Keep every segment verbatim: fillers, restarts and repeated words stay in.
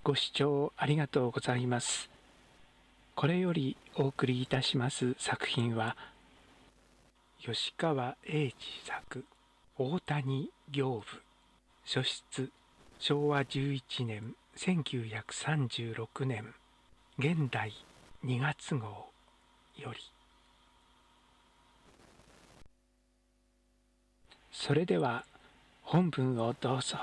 ご視聴ありがとうございます。これよりお送りいたします作品は、吉川英治作、大谷刑部、書出、しょうわじゅういちねんせんきゅうひゃくさんじゅうろくねん、現代にがつごうより。それでは本文をどうぞ。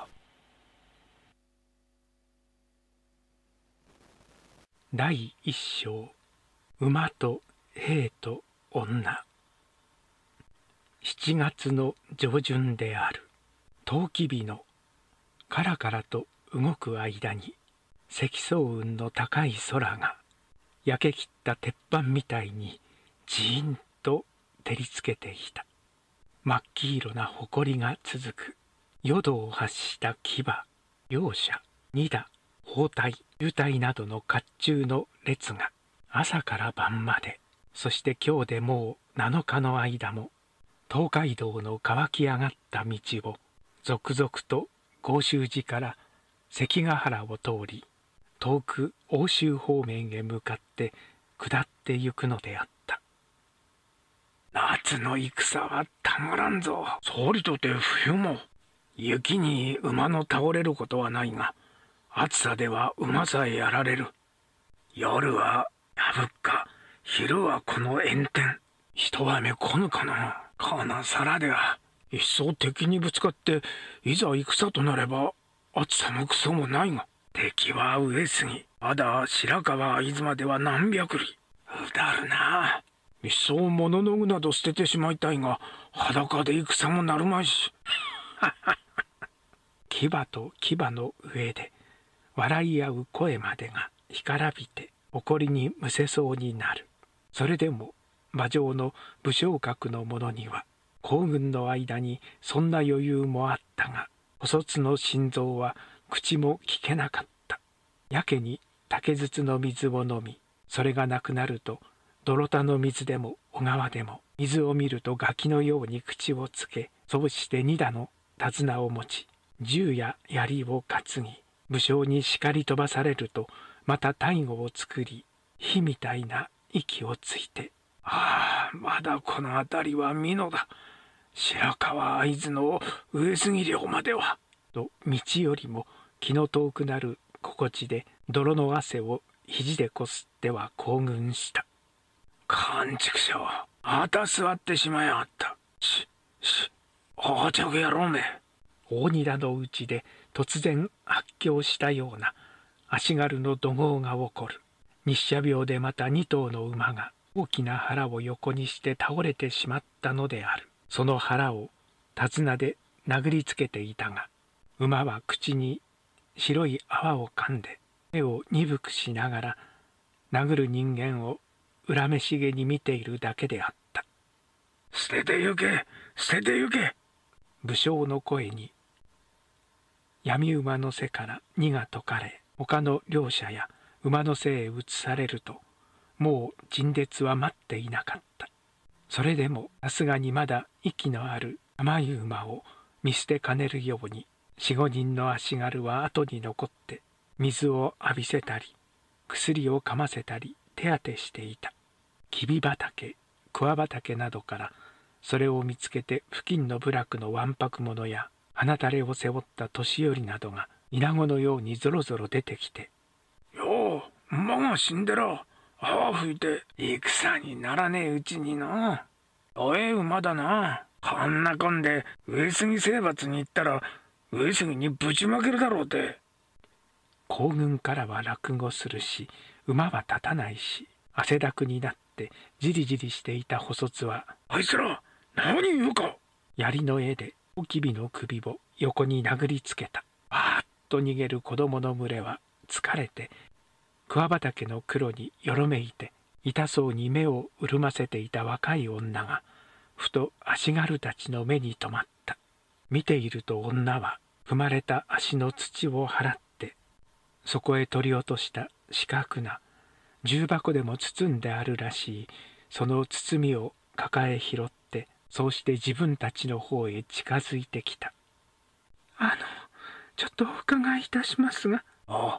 だいいっ章、馬と兵と女。しちがつの上旬である。冬季日のカラカラと動く間に、積層雲の高い空が焼け切った鉄板みたいにじーんと照りつけていた。真っ黄色な埃が続く。淀を発した騎馬、両者、二打、包帯、渋滞などの甲冑の列が朝から晩まで、そして今日でもうなのかの間も、東海道の乾き上がった道を続々と甲州路から関ヶ原を通り、遠く奥州方面へ向かって下ってゆくのであった。夏の戦はたまらんぞ。総理とて冬も雪に馬の倒れることはないが、暑さでは馬さえやられる。夜はやぶっか、昼はこの炎天。一雨来ぬかな。この空では一層敵にぶつかって、いざ戦となれば暑さもクソもないが、敵は上杉、まだ白河会津までは何百里。うだるな。いっそ物の具など捨ててしまいたいが、裸で戦もなるまいし。騎馬と騎馬の上で笑い合う声までが干からびて誇りにむせそうになる。それでも馬上の武将格の者には行軍の間にそんな余裕もあったが、細津の心臓は口も聞けなかった。やけに竹筒の水を飲み、それがなくなると泥田の水でも小川でも水を見るとガキのように口をつけ、そうして二打の手綱を持ち、銃や槍を担ぎ、武将に叱り飛ばされるとまた大護を作り、火みたいな息をついて、ああ、まだこの辺りは美濃だ。白河会津の上杉領までは。と道よりも気の遠くなる心地で泥の汗を肘でこすっては行軍した。勘畜生、また座ってしまいやがった。し、し、おちょく野郎め。大荷田のうちで突然発狂したような足軽の怒号が起こる。日射病でまた二頭の馬が大きな腹を横にして倒れてしまったのである。その腹を手綱で殴りつけていたが、馬は口に白い泡を噛んで目を鈍くしながら殴る人間を恨めしげに見ているだけであった。捨てて行け、捨てて行け。武将の声に闇馬の背から荷が解かれ、他の両者や馬の背へ移されると、もう陣列は待っていなかった。それでもさすがにまだ息のある甘い馬を見捨てかねるように、四五人の足軽は後に残って水を浴びせたり、薬をかませたり手当てしていた。きび畑、桑畑などからそれを見つけて付近の部落のわんぱく者や鼻垂れを背負った年寄りなどが稲子のようにぞろぞろ出てきて、よう、馬が死んでら、泡吹いて戦にならねえうちにな。おえ馬だな。こんなこんで上杉征伐に行ったら上杉にぶちまけるだろうて。行軍からは落後するし、馬は立たないし、汗だくになってじりじりしていた細津は、あいつら何言うか。槍の柄でおきびの首を横に殴りつけた。わーっと逃げる子供の群れは疲れて、桑畑の黒によろめいて痛そうに目を潤ませていた若い女がふと足軽たちの目に留まった。見ていると女は踏まれた足の土を払ってそこへ取り落とした四角な重箱でも包んであるらしいその包みを抱え拾って、そうして自分たちの方へ近づいてきた。あの、ちょっとお伺いいたしますが。ああ、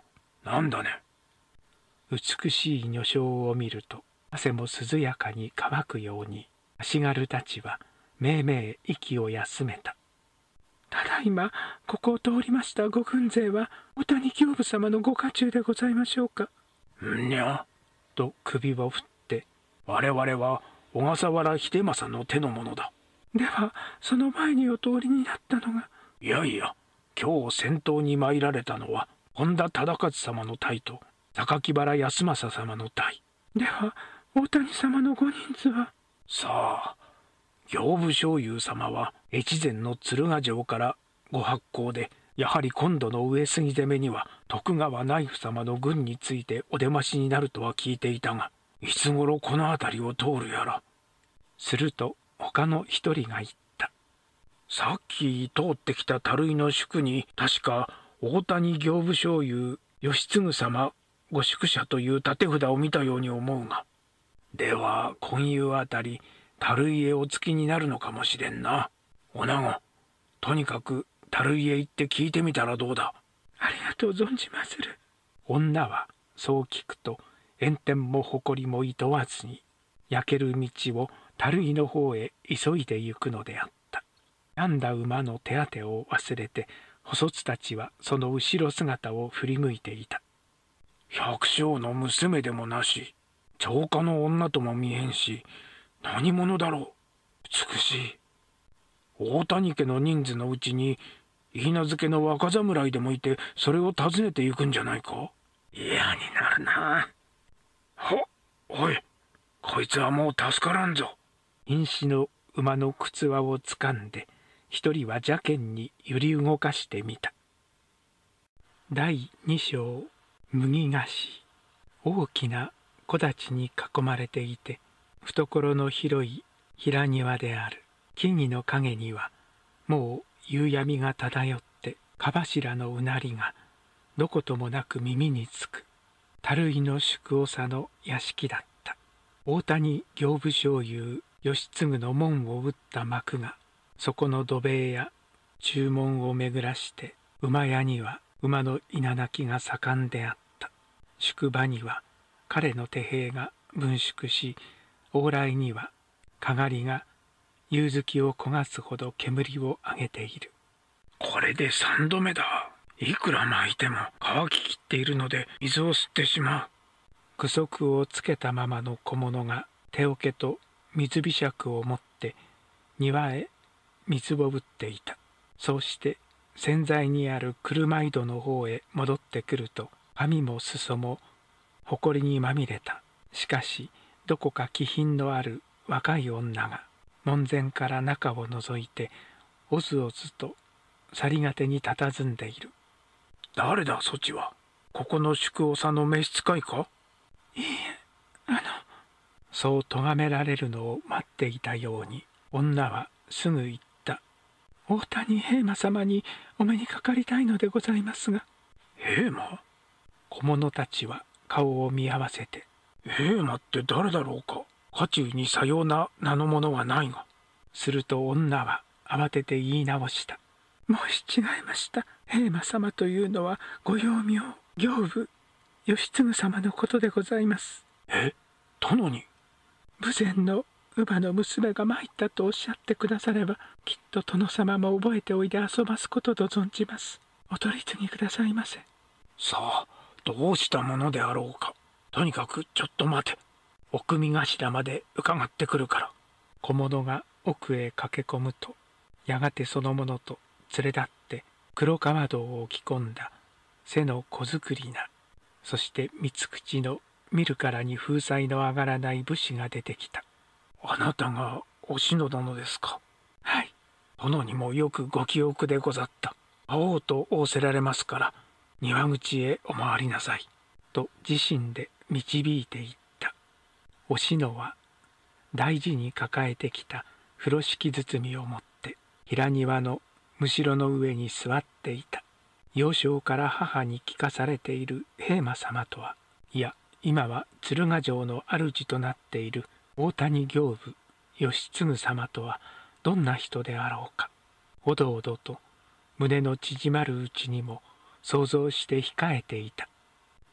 なんだね。美しい女性を見ると汗も涼やかに乾くように足軽たちはめいめい息を休めた。ただいまここを通りましたご軍勢は大谷刑部様のご家中でございましょうか。んにゃと首を振って、我々は小笠原秀政の手の者だ。ではその前にお通りになったのが。いやいや、今日先頭に参られたのは本田忠勝様の隊と榊原康政様の隊。では大谷様のご人数は。さあ、刑部少尉様は越前の鶴ヶ城からご発行で、やはり今度の上杉攻めには徳川内府様の軍についてお出ましになるとは聞いていたが、いつ頃この辺りを通るやら。すると他の一人が言った。さっき通ってきた樽井の宿に確か大谷刑部少尉義継様ご宿舎という立て札を見たように思うが。では今夕あたり樽井へお着きになるのかもしれんな。女子、とにかく樽井へ行って聞いてみたらどうだ。ありがとう存じまする。女はそう聞くと炎天も誇りもいとわずに焼ける道を樽井の方へ急いで行くのであった。病んだ馬の手当てを忘れて細津たちはその後ろ姿を振り向いていた。百姓の娘でもなし、長家の女とも見えんし、何者だろう。美しい。大谷家の人数のうちに許嫁の若侍でもいて、それを訪ねて行くんじゃないか。嫌になるな。ほ、おい、こいつはもう助からんぞ。瀕死の馬の靴輪をつかんで、一人は邪剣に揺り動かしてみた。だいに章、麦菓子。大きな木立に囲まれていて、懐の広い平庭である。木々の陰にはもう夕闇が漂って蚊柱のうなりがどこともなく耳につく。樽井の宿長の屋敷だった。大谷刑部少尉義継の門を打った幕がそこの土塀や中門を巡らして馬屋には馬の稲鳴きが盛んであった。宿場には彼の手兵が分縮し、往来にはかがりが夕月を焦がすほど煙を上げている。これで三度目だ。いくら巻いても乾ききっているので水を吸ってしまう。具足をつけたままの小物が手桶と水びしゃくを持って庭へ水を打っていた。そうして洗剤にある車井戸の方へ戻ってくると、髪も裾もほこりにまみれた。しかしどこか気品のある若い女が門前から中を覗いておずおずとさりがてに佇んでいる。誰だそちは。ここの宿長の召使いか。いいえ、あの。そう咎められるのを待っていたように女はすぐ言った。大谷平馬様にお目にかかりたいのでございますが。平馬。小者たちは顔を見合わせて、平馬って誰だろうか。家中にさような名の者はないが。すると女は慌てて言い直した。申し違いました。平馬様というのはご幼名刑部義継様のことでございます。え、殿に。豊前の乳母の娘が参ったとおっしゃってくだされば、きっと殿様も覚えておいで遊ばすことと存じます。お取り次ぎくださいませ。さあ、どうしたものであろうか。とにかくちょっと待て。お組頭まで伺ってくるから。小者が奥へ駆け込むと、やがてその者と連れ立って黒川道を着込んだ背の小作りな、そして三つ口の見るからに風采の上がらない武士が出てきた。あなたがお篠殿ですか。はい。殿にもよくご記憶でござった。会おうと仰せられますから庭口へお回りなさい。と自身で導いていった。お篠は大事に抱えてきた風呂敷包みを持って平庭のむしろの上に座っていた。幼少から母に聞かされている平馬様とは、いや今は鶴ヶ城の主となっている大谷刑部義継様とはどんな人であろうか。おどおどと胸の縮まるうちにも想像して控えていた。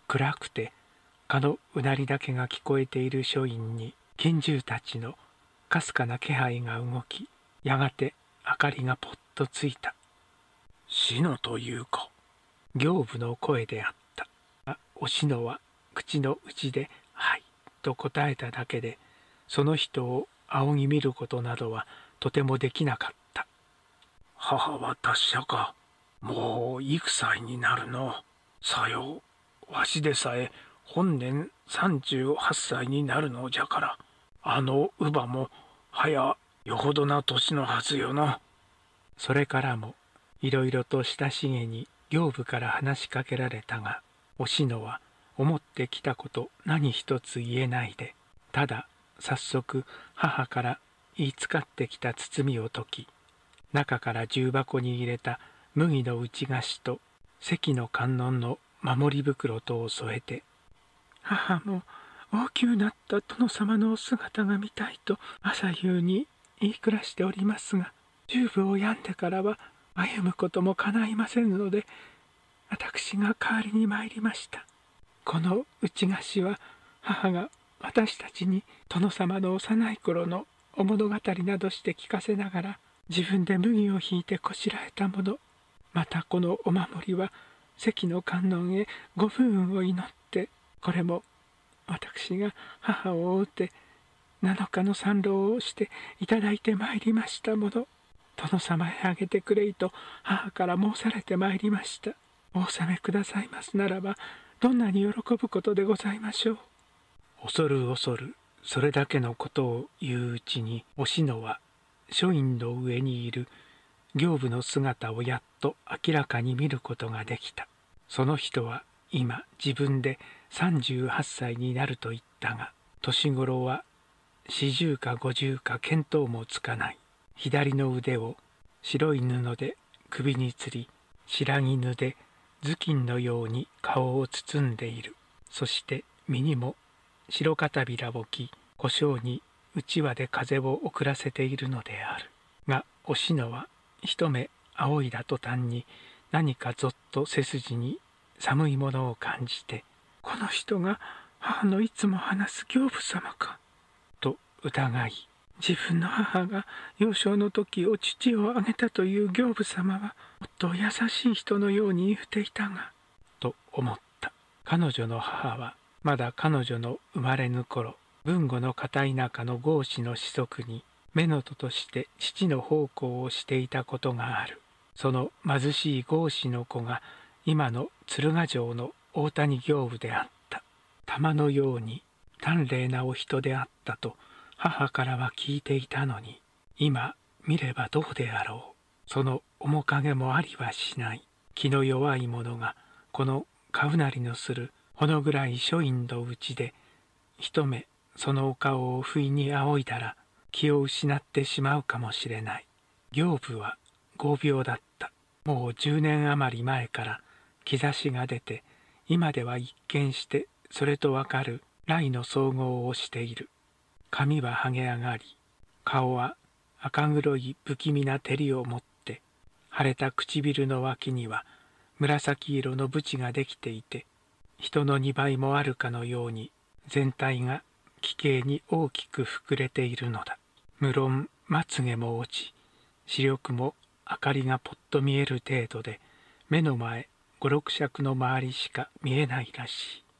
暗くて蚊のうなりだけが聞こえている書院に拳銃たちのかすかな気配が動き、やがて明かりがぽっとついた。 志乃というか。 刑部の声であった。あ、お志乃は口の内で「はい」と答えただけで、その人を仰ぎ見ることなどはとてもできなかった。 母は達者か。もう幾歳になるの。さよう、わしでさえ本年さんじゅうはっさいになるのじゃから、あの乳母もはやよほどな年のはずよの。 それからもいろいろと親しげに刑部から話しかけられたが、お志乃は思ってきたこと何一つ言えないで、ただ早速母から言いつかってきた包みを解き、中から重箱に入れた麦の打ち菓子と関の観音の守り袋とを添えて、母も大きゅうなった殿様のお姿が見たいと朝夕に言い暮らしておりますが、十分を病んでからは歩むこともかないませんので、私が代わりに参りました。この打ち菓子は母が私たちに殿様の幼い頃のお物語などして聞かせながら、自分で麦をひいてこしらえたもの。またこのお守りは関の観音へご不運を祈って、これも私が母を追うてなのかの参籠をしていただいてまいりましたもの。殿様へあげてくれいと母から申されてまいりました。お納めくださいますならば、どんなに喜ぶことでございましょう。恐る恐るそれだけのことを言ううちに、お志乃は書院の上にいる刑部の姿をやっと明らかに見ることができた。その人は今自分でさんじゅうはっさいになると言ったが、年頃は四十か五十か見当もつかない。左の腕を白い布で首につり、白絹で頭巾のように顔を包んでいる。そして身にも白片びらを着、小姓にうちわで風を送らせているのである。がお志乃は一目仰いだ途端に何かぞっと背筋に寒いものを感じて、この人が母のいつも話す刑部様かと疑い、自分の母が幼少の時お乳をあげたという刑部様はもっと優しい人のように言うていたが、と思った。彼女の母はまだ彼女の生まれぬ頃、豊後の片田舎の郷士の子息に乳母として父の奉公をしていたことがある。その貧しい郷士の子が今の鶴ヶ城の大谷刑部であった。玉のように端麗なお人であったと母からは聞いていたのに、今見ればどうであろう。その面影もありはしない。気の弱い者がこのかうなりのするほの暗い書院のうちで一目そのお顔を不意に仰いだら気を失ってしまうかもしれない。刑部はご病だった。もうじゅうねん余り前から兆しが出て、今では一見してそれとわかる雷の総合をしている。髪ははげ上がり、顔は赤黒い不気味な照りを持って、腫れた唇の脇には紫色の縁ができていて、人の二倍もあるかのように全体が奇形に大きく膨れているのだ。無論まつげも落ち、視力も明かりがぽっと見える程度で、目の前五六尺の周りしか見えないらしい。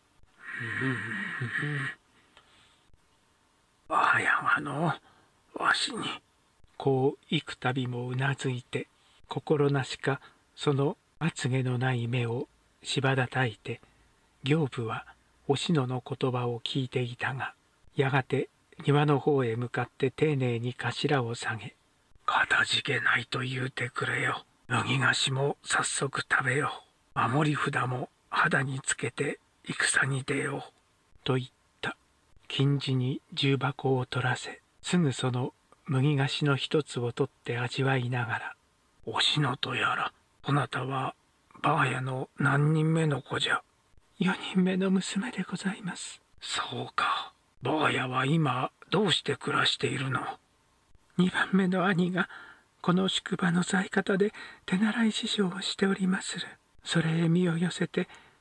あやがのわしに。 こう幾度もうなずいて、心なしかそのまつげのない目をしばだたいて、刑部はお志乃の言葉を聞いていたが、やがて庭の方へ向かって丁寧に頭を下げ、 かたじけないと言うてくれよ。麦菓子も早速食べよう。守り札も肌につけて戦に出よう。 と言った。金地に重箱を取らせ、すぐその麦菓子の一つを取って味わいながら、 お志乃とやら、そなたはばあやの何人目の子じゃ。 四人目の娘でございます。 そうか。ばあやは今どうして暮らしているの？ 二番目の兄がこの宿場の在方で手習い師匠をしておりまする。それへ身を寄せて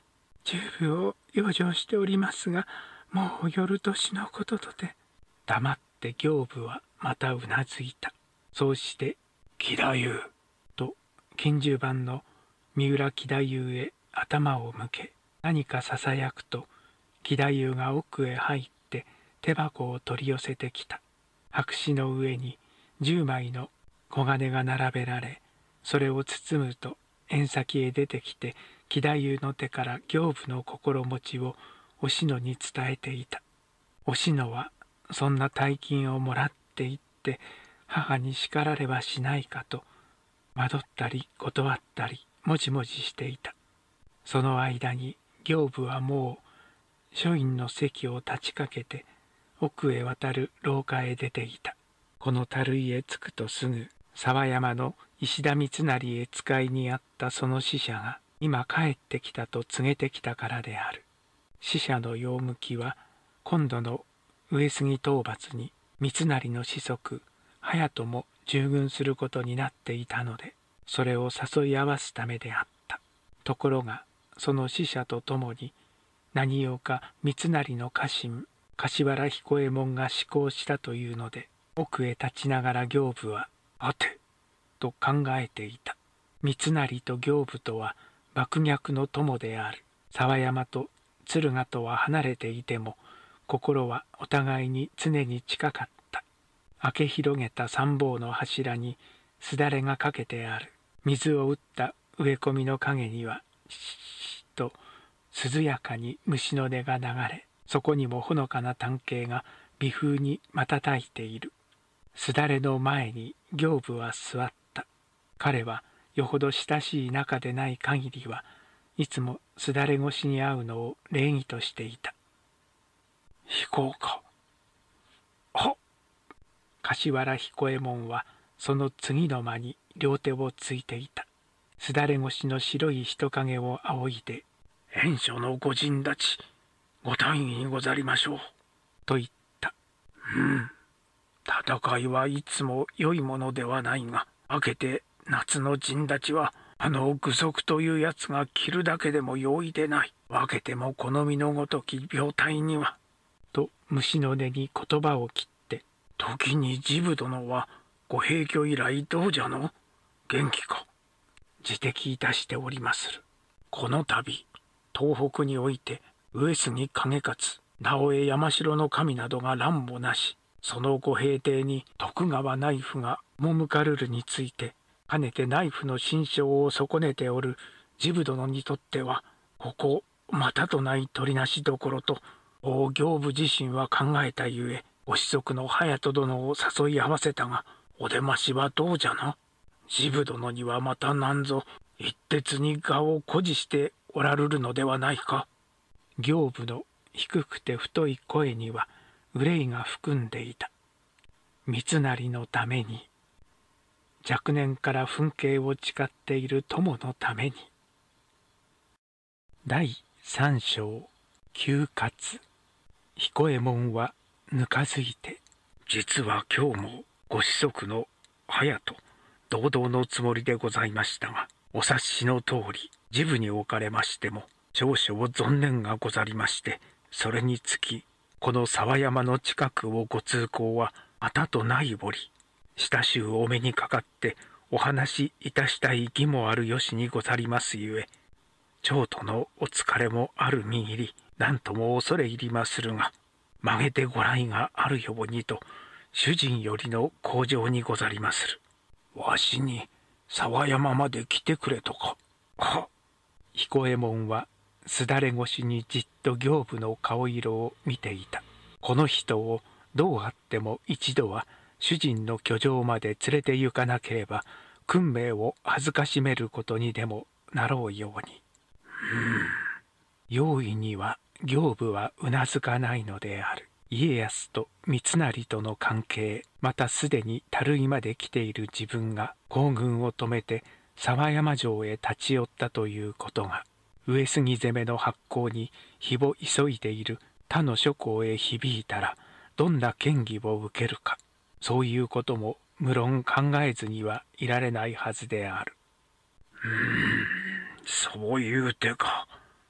十分を養生しておりますが、もう夜年のこととて。黙って刑部はまたうなずいた。そうして義太夫と拳銃番の三浦義太夫へ頭を向け、何かささやくと、義太夫が奥へ入って手箱を取り寄せてきた。白紙の上に十枚の小金が並べられ、それを包むと縁先へ出てきて、義太夫の手から刑部の心持ちをおしのに伝えていた。おしのはそんな大金をもらっていって母に叱られはしないかと惑ったり断ったりもじもじしていた。その間に刑部はもう書院の席を立ちかけて奥へ渡る廊下へ出ていた。この樽井へ着くとすぐ沢山の石田三成へ使いにあったその使者が今帰ってきたと告げてきたからである。使者の用向きは今度の上杉討伐に三成の子息隼人も従軍することになっていたので、それを誘い合わすためであった。ところがその使者とともに何用か三成の家臣柏原彦右衛門が施行したというので、奥へ立ちながら刑部は「あて」と考えていた。三成と刑部とは幕脈の友である。沢山と敦賀とは離れていても心はお互いに常に近かった。明け広げた三方の柱にすだれがかけてある。水を打った植え込みの陰にはシッシッと涼やかに虫の音が流れ、そこにもほのかな探偵が微風に瞬いている。すだれの前に刑部は座った。彼はよほど親しい仲でない限りはいつもすだれ越しに会うのを礼儀としていた。 彦か。 はっ。柏原彦右衛門はその次の間に両手をついていた。すだれ越しの白い人影を仰いで、 遠所の御仁たち、ご大儀にござりましょう。 と言った。 うん。戦いはいつも良いものではないが、明けて夏の陣立ちは、あの具足というやつが着るだけでも容易でない。分けても好みのごとき病態には。 と虫の音に言葉を切って、 時に治部殿はご閉居以来どうじゃの？元気か？ 自摘いたしておりまする。 この度、東北において上杉景勝、直江山城の神などが乱もなし、そのご平定に徳川内府が赴かるるについて、かねて内府の心象を損ねておる治部殿にとっては、ここまたとない取りなしどころと、大刑部自身は考えたゆえ、ご子息の隼人殿を誘い合わせたが、お出ましはどうじゃな。治部殿にはまたなんぞ一徹に我を誇示しておらるるのではないか。 刑部の低くて太い声には憂いが含んでいた。三成のために、若年から憤敬を誓っている友のために。第三章休活。彦右衛門はぬかづいて、 実は今日もご子息の隼人堂々のつもりでございましたが、お察しの通り治部におかれましても少々存念がござりまして、それにつきこの沢山の近くをご通行はまたとない折、親しゅうお目にかかってお話しいたしたい義もあるよしにござりますゆえ、長途のお疲れもあるみぎり、何とも恐れ入りまするが、曲げてご来があるようにと主人よりの口上にござりまする。わしに沢山まで来てくれとか。はっ。 彦右衛門はすだれ越しにじっと刑部の顔色を見ていた。この人をどうあっても一度は主人の居城まで連れて行かなければ訓命を恥ずかしめることにでもなろうように。用意には刑部はうなずかないのである。家康と三成との関係、またすでに樽井まで来ている自分が行軍を止めて沢山城へ立ち寄ったということが、上杉攻めの発行に日を急いでいる他の諸侯へ響いたらどんな嫌疑を受けるか、そういうことも無論考えずにはいられないはずである。 うーん、そういう手か。う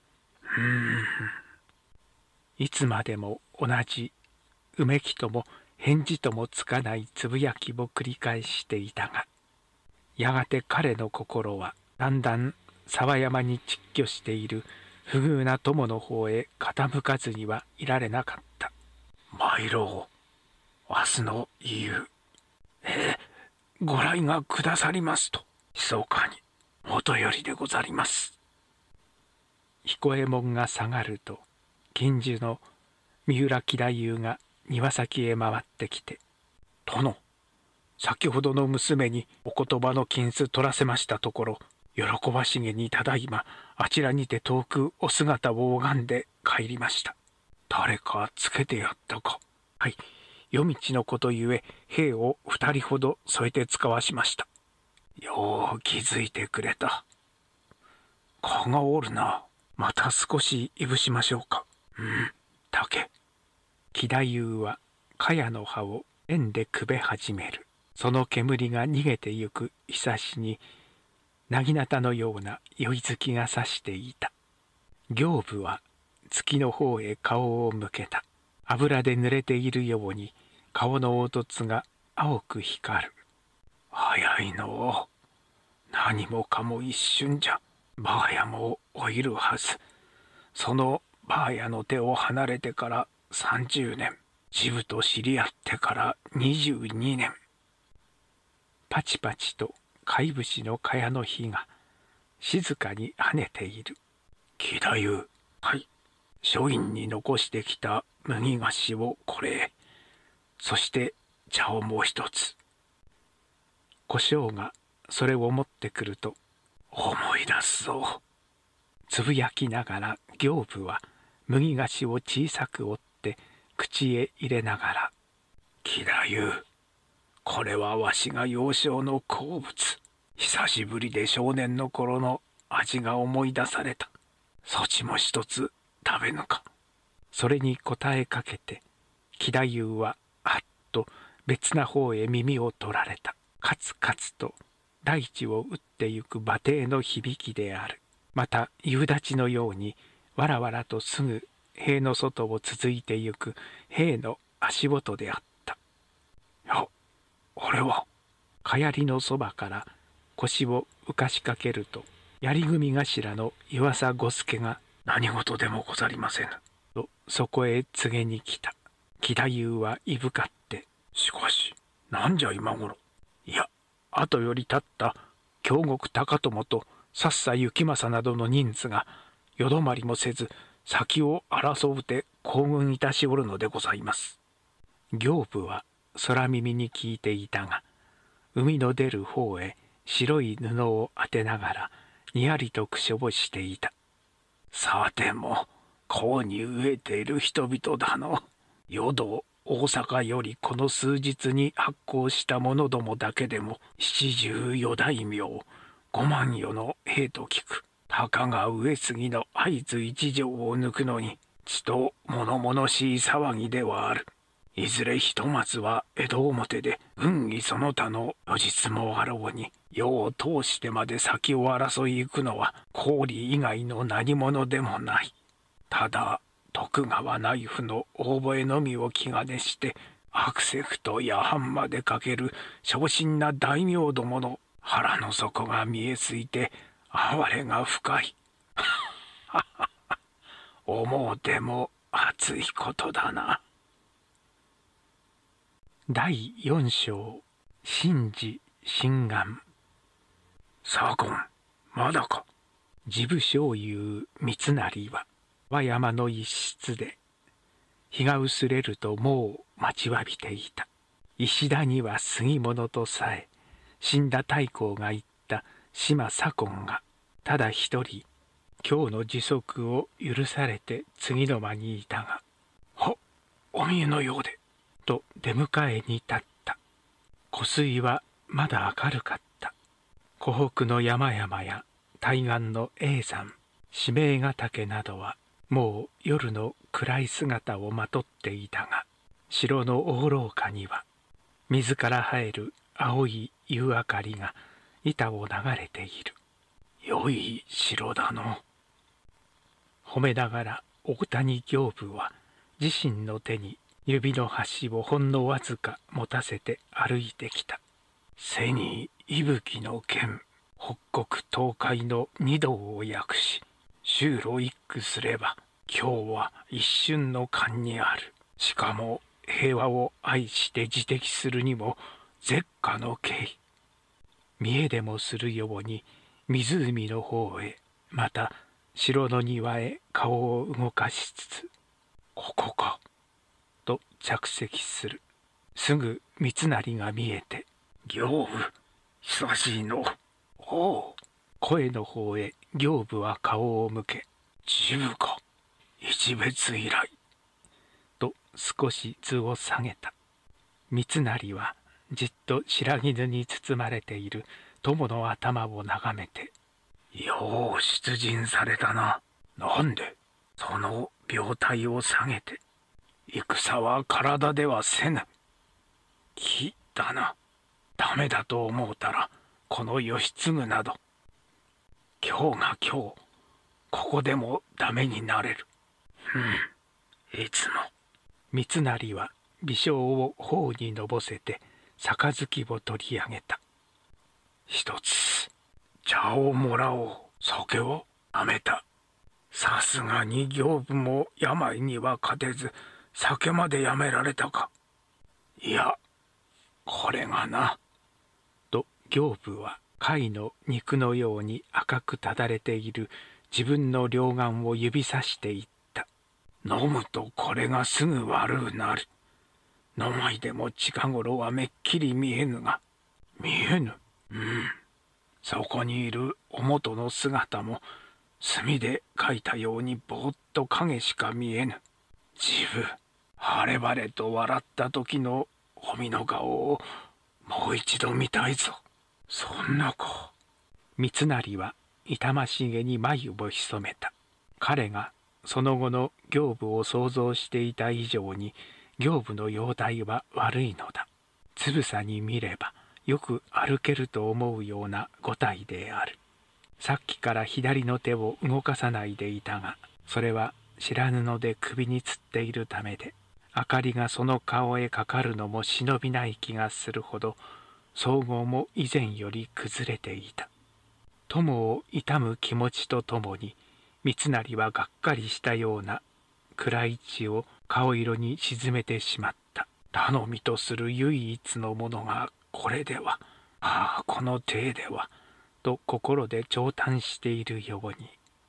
うーん。 いつまでも同じうめきとも返事ともつかないつぶやきを繰り返していたが、やがて彼の心はだんだん沢山に窒居している不遇な友の方へ傾かずにはいられなかった。 参ろう。明日の夕、えー、ご来がくださりますと、密かに元よりでござります。 彦右衛門が下がると、近所の三浦義太夫が庭先へ回ってきて、 殿、先ほどの娘にお言葉の金子取らせましたところ、喜ばしげにただいまあちらにて遠くお姿を拝んで帰りました。誰かつけてやったか。 はい、夜道のことゆえ兵を二人ほど添えて使わしました。 よう気づいてくれた。蚊がおるな。また少しいぶしましょうか。うん、竹。 義太夫は茅の葉を円でくべ始める。その煙が逃げてゆくひさしに薙刀のような酔いづきがさしていた。刑部は月の方へ顔を向けた。油で濡れているように顔の凹凸が青く光る。 早いのう。何もかも一瞬じゃ。ばあやも老いるはず。そのばあやの手を離れてからさんじゅうねん。治部と知り合ってからにじゅうにねん。 パチパチと貝節の蚊帳の火が静かに跳ねている。 義太夫。はい。書院に残してきた麦菓子をこれへ。そして茶をもう一つ。 小姓がそれを持ってくると、 思い出すぞ。 つぶやきながら刑部は麦菓子を小さく折って口へ入れながら、 義太夫、これはわしが幼少の好物。久しぶりで少年の頃の味が思い出された。そちも一つ食べぬか。 それに答えかけて義太夫ははっと別な方へ耳を取られた。カツカツと大地を打ってゆく馬蹄の響きである。また夕立のようにわらわらとすぐ塀の外を続いてゆく兵の足音であった。 いや、あれは。 かやりのそばから腰を浮かしかけると、槍組頭の湯浅五助が 「何事でもござりませぬ」 とそこへ告げに来た。義太夫はいぶかって 「しかしなんじゃ今頃。 いや、後より立った京極高友とさっさ行正などの人数がよどまりもせず先を争うて行軍いたしおるのでございます。」刑部は空耳に聞いていたが、海の出る方へ白い布を当てながらにやりとくしょぼしていた。 さても甲に飢えている人々だの。淀大阪よりこの数日に発行した者どもだけでも七十四大名五万余の兵と聞く。たかが上杉の会津一条を抜くのにちと物々しい騒ぎではある。いずれひとまずは江戸表で運儀その他の予実もあろうに世を通してまで先を争い行くのは氷以外の何者でもない。ただ徳川内府の大覚えのみを気兼ねしてアクセクと夜半までかける小心な大名どもの腹の底が見えすぎて哀れが深い。思うても熱いことだな。 だいよん章神事心願。 左近まだか。 治部少尉三成は和山の一室で日が薄れるともう待ちわびていた。石田には過ぎ物とさえ死んだ太閤が言った島左近がただ一人今日の時足を許されて次の間にいたが、 はっ、お見えのようで。 と出迎えに立った。湖水はまだ明るかった。湖北の山々や対岸の叡山、指名ヶ岳などはもう夜の暗い姿をまとっていたが、城の大廊下には水から生える青い夕明かりが板を流れている。 良い城だの。 褒めながら大谷刑部は自身の手に指の端をほんのわずか持たせて歩いてきた。背に息吹の剣、北国東海の二道を訳し、修路一句すれば今日は一瞬の間にある。しかも平和を愛して自適するにも絶下の敬。見えでもするように湖の方へ、また城の庭へ顔を動かしつつ、ここかと着席する。すぐ三成が見えて、 刑部、久しいの。おう。 声の方へ刑部は顔を向け、 治部か、一別以来。 と少し図を下げた。三成はじっと白絹に包まれている友の頭を眺めて、 よう出陣されたな。なんでその病態を下げて。戦は体ではせぬ。気だな。ダメだと思うたらこの義継など。今日が今日、ここでもダメになれる。うん、いつも。 三成は微笑を頬にのぼせて杯を取り上げた。 一つ茶をもらおう。酒をやめた。さすがに刑部も病には勝てず酒までやめられたか。いや、これがな。 と刑部は貝の肉のように赤くただれている自分の両眼を指さしていった。 飲むとこれがすぐ悪うなる。飲まいでも近頃はめっきり見えぬが。見えぬ。うん。そこにいるお元の姿も墨で描いたようにぼーっと影しか見えぬ。自分、晴れ晴れと笑った時のおみの顔をもう一度見たいぞ。そんなか。 三成は痛ましげに眉を潜めた。彼がその後の刑部を想像していた以上に刑部の容体は悪いのだ。つぶさに見ればよく歩けると思うような五体である。さっきから左の手を動かさないでいたが、それは白布で首につっているためで、明かりがその顔へかかるのも忍びない気がするほど、総合も以前より崩れていた。友を悼む気持ちとともに、三成はがっかりしたような暗い血を顔色に沈めてしまった。頼みとする唯一のものがこれでは、ああこの体では、と心で長嘆しているように。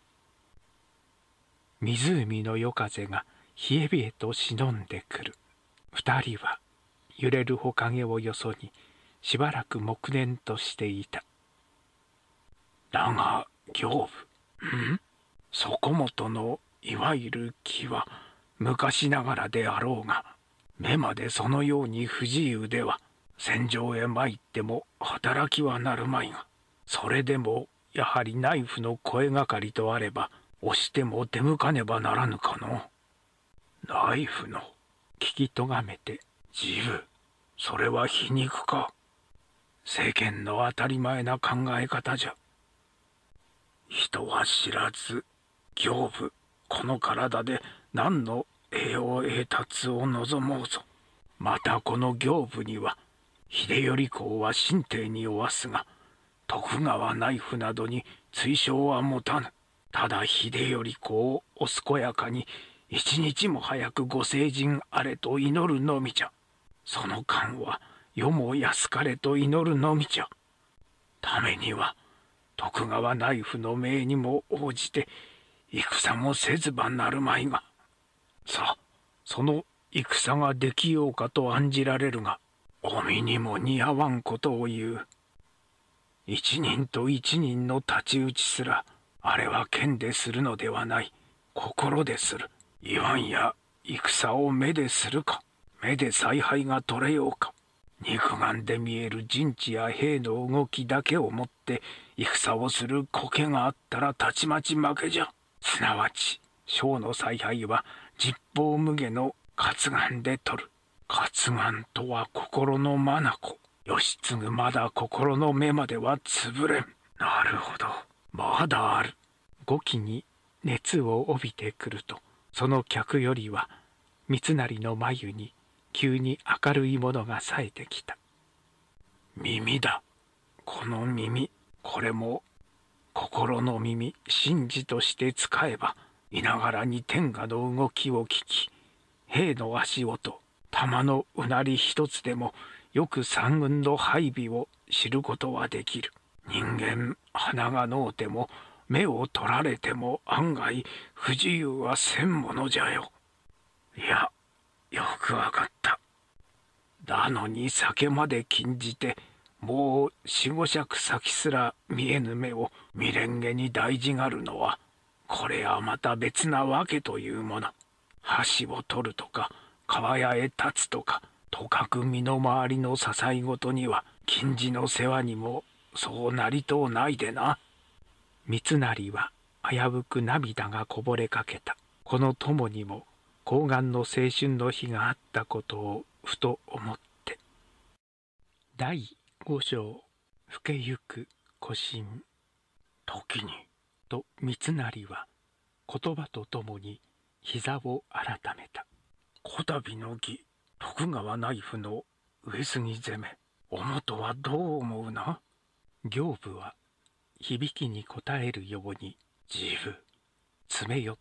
湖の夜風が冷え冷えと忍んでくる。二人は揺れるほかげをよそにしばらく黙念としていた。 だが刑部、ん？そこもとのいわゆる気は昔ながらであろうが、目までそのように不自由では戦場へ参っても働きはなるまいが、それでもやはりナイフの声がかりとあれば押しても出向かねばならぬかの。ナイフの聞きとがめて、 自分、それは皮肉か。世間の当たり前な考え方じゃ。人は知らず、刑部、この体で何の栄養栄達を望もうぞ。またこの刑部には秀頼公は神帝におわすが、徳川ナイフなどに追奨は持たぬ。ただ秀頼公をお健やかに一日も早くご成人あれと祈るのみじゃ。その間は世も安かれと祈るのみじゃ。ためには徳川ナイフの命にも応じて戦もせずばなるまいが。さあ、その戦ができようかと案じられるが、お身にも似合わんことを言う。一人と一人の太刀打ちすら、あれは剣でするのではない、心でする。言わんや戦を目でするか、目で采配が取れようか。肉眼で見える陣地や兵の動きだけをもって戦をする苔があったらたちまち負けじゃ。すなわち将の采配は十方無下の活眼で取る。活眼とは心の眼。義継まだ心の目まではつぶれん。なるほど、まだある。 語気に熱を帯びてくると、その客よりは三成の眉に急に明るいものが冴えてきた。 耳だ。この耳、これも心の耳、神事として使えば、いながらに天下の動きを聞き、兵の足音、弾のうなり一つでもよく三軍の配備を知ることはできる。人間鼻がのうても目を取られても案外不自由はせんものじゃよ。いや、よくわかった。だのに酒まで禁じて、もう四五尺先すら見えぬ目を未練げに大事がるのは、これはまた別なわけというもの。箸を取るとか川屋へ立つとか、とかく身の回りのささいごとには近所の世話にもそうなりとうないでな。 三成は危うく涙がこぼれかけた。この友にも高顔の青春の日があったことをふと思って。第五章、更けゆく古神。 時にと三成は言葉とともに膝を改めた。 こたびの儀、徳川内府の上杉攻め、おもとはどう思うな。 刑部は響きに応えるように自負詰め寄って、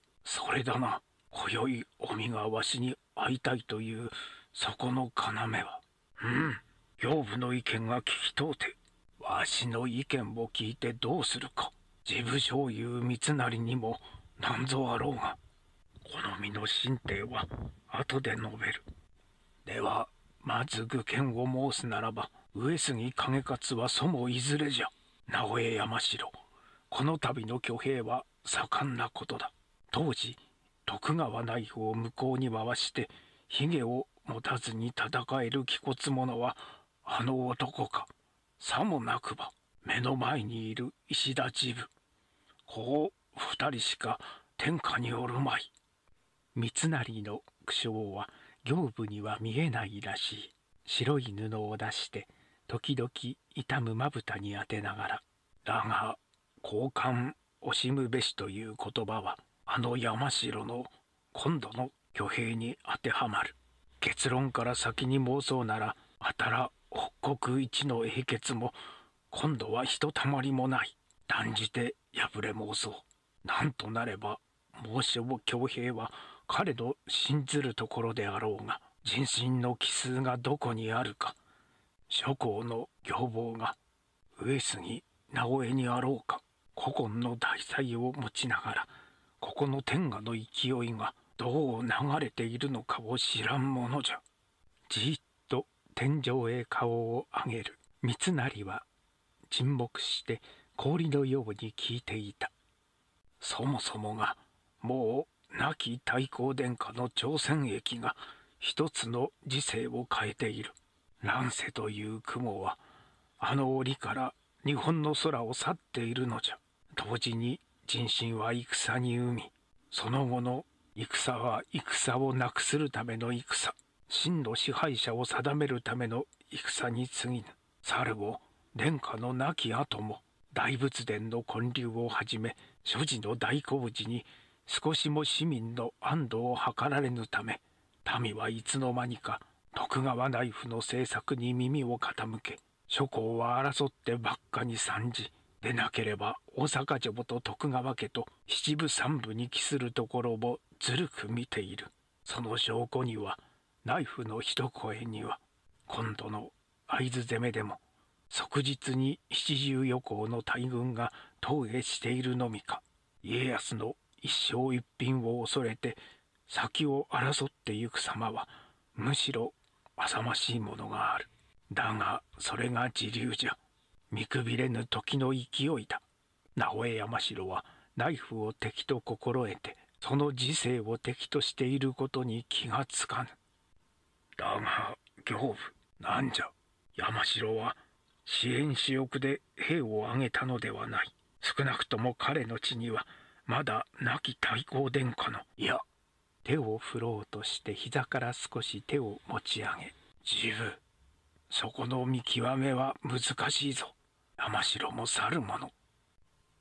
それだな。今宵おみがわしに会いたいというそこの要は。うん、刑部の意見が聞きとうて、わしの意見を聞いてどうするか。自負醤油三成にもなんぞあろうが、好みの進呈は後で述べる。ではまず愚見を申すならば、上杉景勝はそもいずれじゃ。直江山城、この度の挙兵は盛んなことだ。当時徳川内府を向こうに回して髭を持たずに戦える気骨者はあの男か。さもなくば目の前にいる石田治部、こう二人しか天下におるまい。 三成の苦笑は刑部には見えないらしい。白い布を出して時々痛むまぶたに当てながら、 だが交換惜しむべしという言葉はあの山城の今度の挙兵に当てはまる。結論から先に申そうなら、あたら北国一の英傑も今度はひとたまりもない。断じて破れ申そう。なんとなれば申しを挙兵は彼の信ずるところであろうが、人心の奇数がどこにあるか。諸侯の要望が上杉直江にあろうか。古今の大才を持ちながら、ここの天下の勢いがどう流れているのかを知らんものじゃ。 じっと天井へ顔を上げる三成は沈黙して氷のように聞いていた。 そもそもがもう亡き太閤殿下の朝鮮駅が一つの時勢を変えている。乱世という雲はあの折から日本の空を去っているのじゃ。同時に人心は戦に生み、その後の戦は戦をなくするための戦、真の支配者を定めるための戦に過ぎぬ。猿を殿下の亡き後も大仏殿の建立をはじめ諸事の大工事に少しも市民の安堵を図られぬため、民はいつの間にか徳川内府の政策に耳を傾け、諸侯は争ってばっかに参じ、でなければ大阪城と徳川家と七部三部に帰するところをずるく見ている。その証拠には内府の一声には、今度の会津攻めでも即日に七十余校の大軍が投下しているのみか。家康の一生一品を恐れて先を争ってゆく様はむしろ浅ましいものがある。だがそれが時流じゃ。見くびれぬ時の勢いだ。直江山城は内府を敵と心得て、その時勢を敵としていることに気がつかぬ。だが刑部、なんじゃ。山城は支援私欲で兵を挙げたのではない。少なくとも彼の地にはまだ亡き太閤殿下の、いや、 手を振ろうとして膝から少し手を持ち上げ、 自分、そこの見極めは難しいぞ。山城も去る者。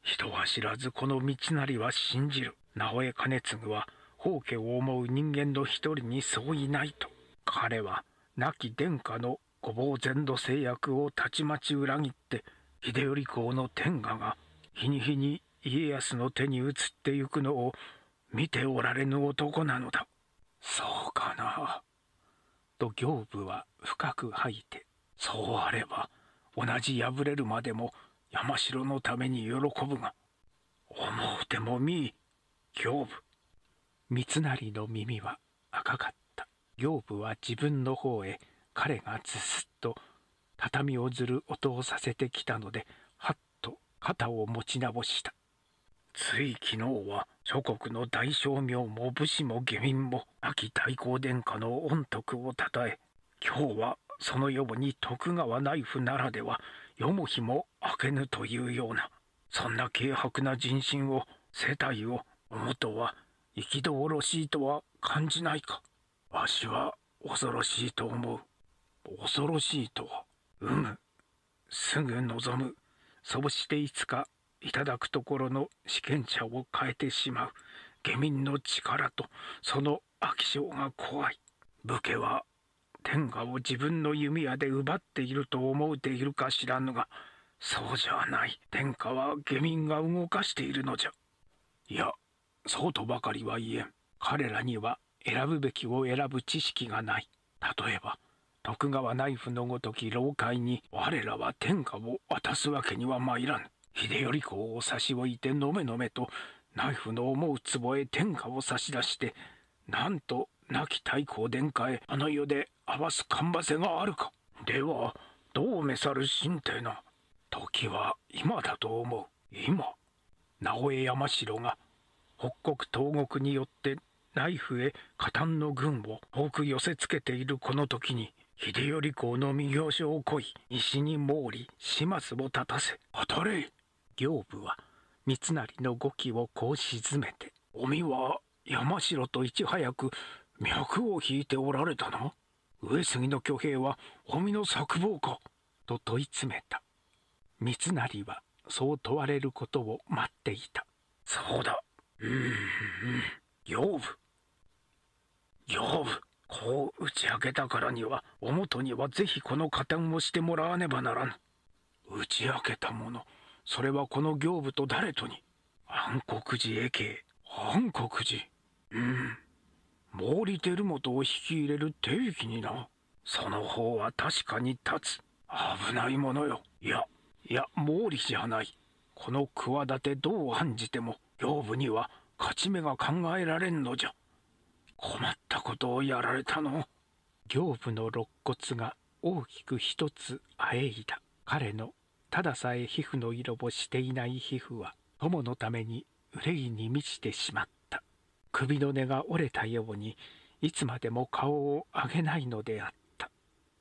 人は知らずこの道成は信じる。直江兼次は宝家を思う人間の一人にそういないと。彼は亡き殿下のごぼう然と制約をたちまち裏切って、秀頼公の天下が日に日に家康の手に移ってゆくのを見ておられぬ男なのだ。そうかな。と刑部は深く吐いて、そうあれば同じ敗れるまでも山城のために喜ぶが、思うてもみい、刑部。 三成の耳は赤かった。刑部は自分の方へ彼がずすっと畳をずる音をさせてきたので、はっと肩を持ち直した。 つい昨日は諸国の大将名も武士も下民も亡き太閤殿下の御徳をたたえ、今日はそのように徳川内府ならでは夜も日も明けぬというような、そんな軽薄な人心を世帯を思うとは憤ろしいとは感じないか。わしは恐ろしいと思う。恐ろしいとは、うむ、すぐ望む。そうしていつかいただくところの試験茶を変えてしまう下民の力とその飽き性が怖い。武家は天下を自分の弓矢で奪っていると思うているか知らぬが、そうじゃない。天下は下民が動かしているのじゃ。いや、そうとばかりは言えん。彼らには選ぶべきを選ぶ知識がない。例えば徳川内府のごとき老会に我らは天下を渡すわけには参らぬ。秀頼公を差し置いてのめのめと内府の思う壺へ天下を差し出して、なんと亡き太閤殿下へあの世で合わす芳せがあるか。ではどう召さる神帝な。時は今だと思う。今直江山城が北国東国によって内府へ加担の軍を多く寄せつけているこの時に、秀頼公の御行所を来い。西に毛利島津を立たせ。当たれ。 刑部は三成の語気をこう沈めて、 おみは山城といち早く脈を引いておられたな。上杉の挙兵はおみの策謀か。 と問い詰めた。三成はそう問われることを待っていた。 そうだ。うーん、刑部。刑部。こう打ち明けたからには、おもとにはぜひこの加担をしてもらわねばならぬ。打ち明けたもの、それはこの刑部と誰とに。暗黒寺へ警。暗黒寺。うん。毛利輝元を引き入れる手引きにな。その方は確かに立つ。危ないものよ。いや、いや、毛利じゃない。この企てどう案じても、刑部には勝ち目が考えられんのじゃ。困ったことをやられたの。 刑部の肋骨が大きく一つあえいだ。彼のたださえ皮膚の色をしていない皮膚は友のために憂いに満ちてしまった。首の根が折れたようにいつまでも顔を上げないのであった。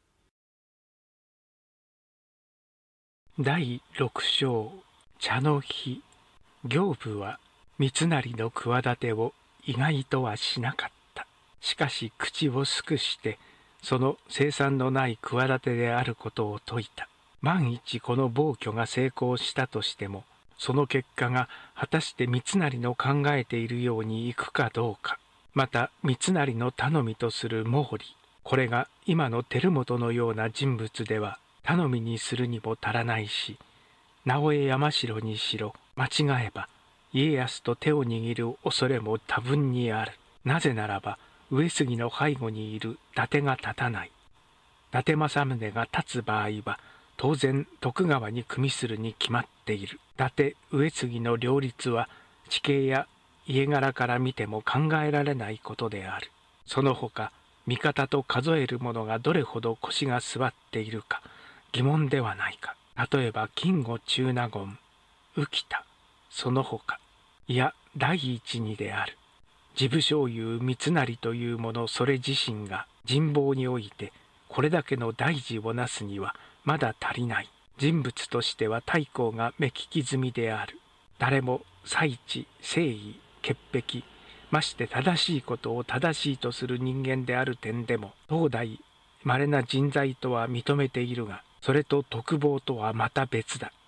だいろく章茶の日。刑部は三成の企てを意外とはしなかった。しかし口をすくしてその生産のない企てであることを説いた。万一この暴挙が成功したとしても、その結果が果たして三成の考えているようにいくかどうか。また三成の頼みとする毛利、これが今の輝元のような人物では頼みにするにも足らないし、直江山城にしろ間違えば家康と手を握る恐れも多分にある。なぜならば上杉の背後にいる伊達が立たない。伊達政宗が立つ場合は当然徳川に組みするに決まっている。伊達上杉の両立は地形や家柄から見ても考えられないことである。その他味方と数える者がどれほど腰が据わっているか疑問ではないか。例えば金吾中納言、浮田、その他、いや第一にである。治部少尉三成という者それ自身が人望においてこれだけの大事をなすにはまだ足りない。人物としては太閤が目利き済みである。誰も才知、誠意、潔癖、まして正しいことを正しいとする人間である点でも当代稀な人材とは認めているが、それと徳坊とはまた別だ。